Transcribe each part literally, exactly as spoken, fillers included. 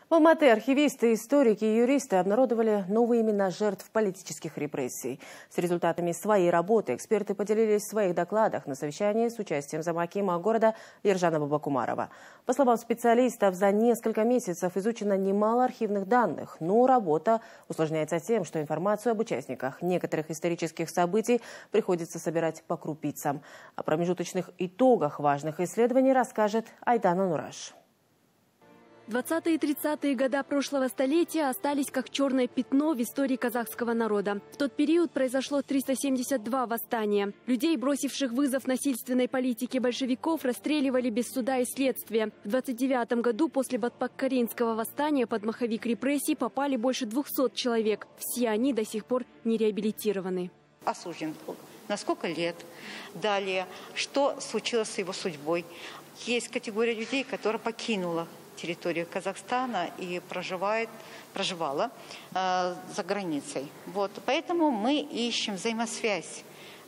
В Алматы архивисты, историки и юристы обнародовали новые имена жертв политических репрессий. С результатами своей работы эксперты поделились в своих докладах на совещании с участием замакима города Ержана Бабакумарова. По словам специалистов, за несколько месяцев изучено немало архивных данных, но работа усложняется тем, что информацию об участниках некоторых исторических событий приходится собирать по крупицам. О промежуточных итогах важных исследований расскажет Айдана Нураш. двадцатые и тридцатые года прошлого столетия остались как черное пятно в истории казахского народа. В тот период произошло триста семьдесят два восстания. Людей, бросивших вызов насильственной политике большевиков, расстреливали без суда и следствия. В двадцать девятом году после Батпак-Каринского восстания под маховик репрессий попали больше двухсот человек. Все они до сих пор не реабилитированы. Осужден на сколько лет? Далее, что случилось с его судьбой? Есть категория людей, которая покинула территорию Казахстана и проживает, проживала э, за границей. Вот. Поэтому мы ищем взаимосвязь,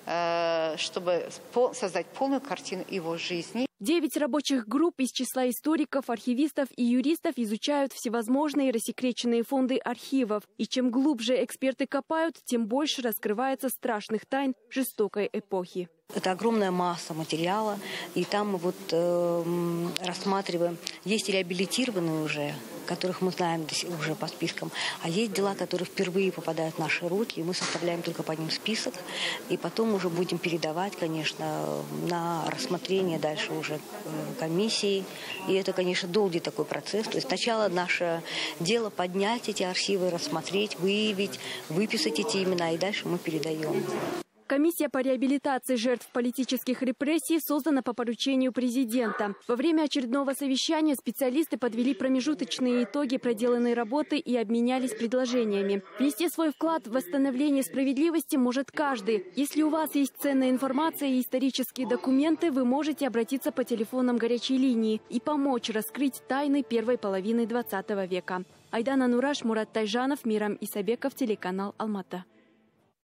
э, чтобы создать полную картину его жизни. Девять рабочих групп из числа историков, архивистов и юристов изучают всевозможные рассекреченные фонды архивов. И чем глубже эксперты копают, тем больше раскрывается страшных тайн жестокой эпохи. Это огромная масса материала, и там мы вот э, рассматриваем, есть реабилитированные уже, которых мы знаем уже по спискам, а есть дела, которые впервые попадают в наши руки, и мы составляем только по ним список, и потом уже будем передавать, конечно, на рассмотрение дальше уже комиссии, и это, конечно, долгий такой процесс. То есть сначала наше дело поднять эти архивы, рассмотреть, выявить, выписать эти имена, и дальше мы передаем. Комиссия по реабилитации жертв политических репрессий создана по поручению президента. Во время очередного совещания специалисты подвели промежуточные итоги проделанной работы и обменялись предложениями. Внести свой вклад в восстановление справедливости может каждый. Если у вас есть ценная информация и исторические документы, вы можете обратиться по телефонам горячей линии и помочь раскрыть тайны первой половины двадцатого века. Айдана Нураш, Мурат Тайжанов, Мирам Исабеков, телеканал Алматы.